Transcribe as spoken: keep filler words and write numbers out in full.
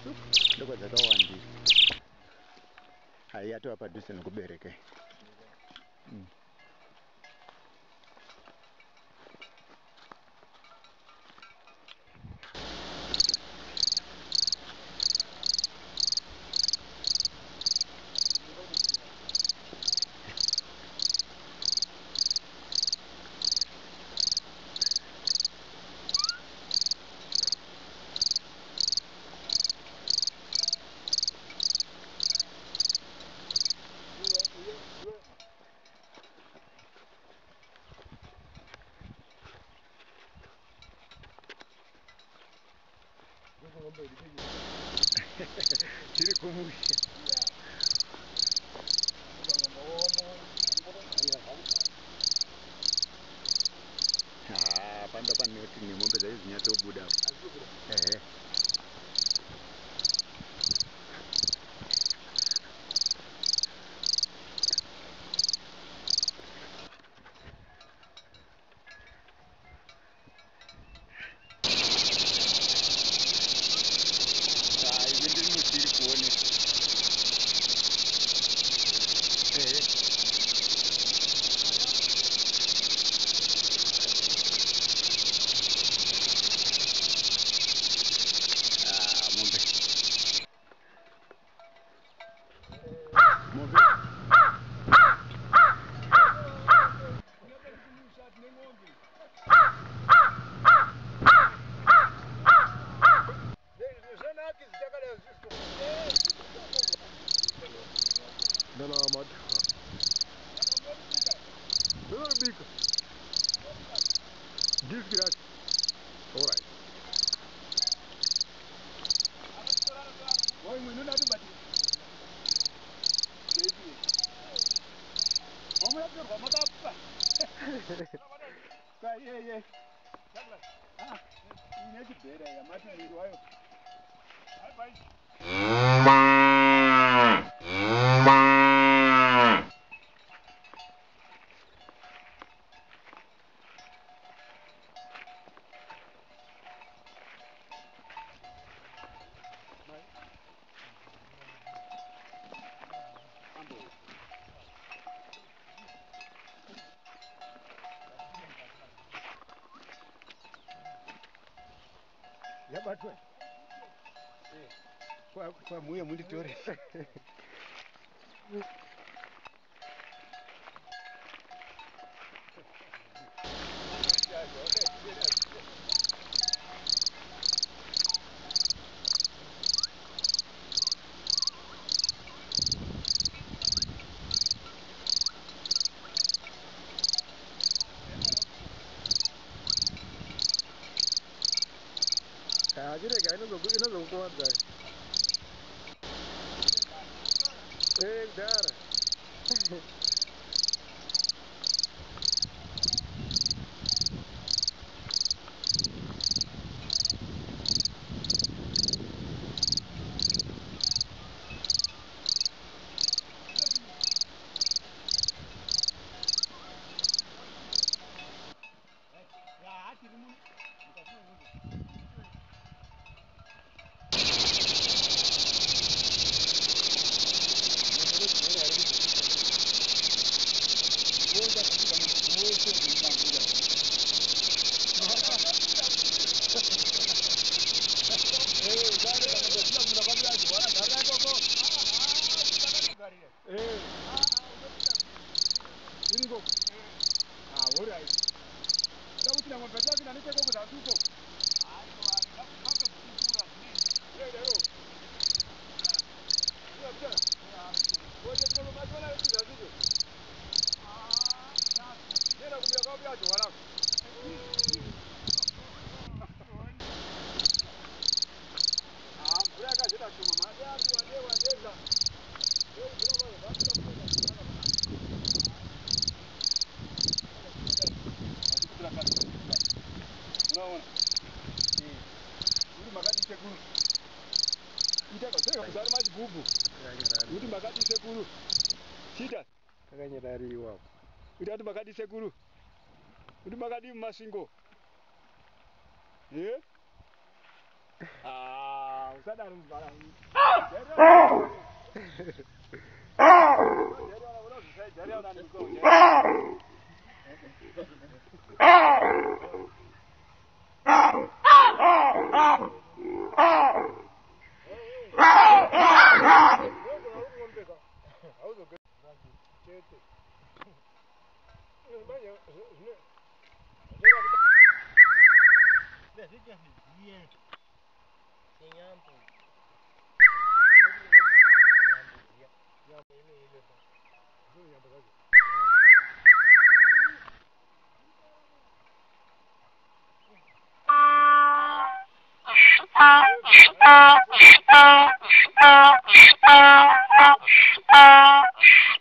ndokwa dzakawandira. Hai yatova padhuze nekubereka. Mm. Tiri kumusha. Ah, panda pane kuti nemombe dzai dzinyatsobuda. Ehe. Dona Amad. Dona Bika. This grass. All right. Why we not about it? Baby. Oh my God, what up? Yeah, yeah. Ah, you need to be there. I'm not really wild. Bye bye. Yeah, but what? Kwa kwa muya mundi tore. Kajire gaino go ino go ko wadda. Eh, dara. Uti makadi sekuru. Chita. Takanyarariwa. Uti ati makadi sekuru. Uti makadi masingo. Eh? Ah. 사다는 바람. 내려. 내려라 그러. 내려라는 거. Ah,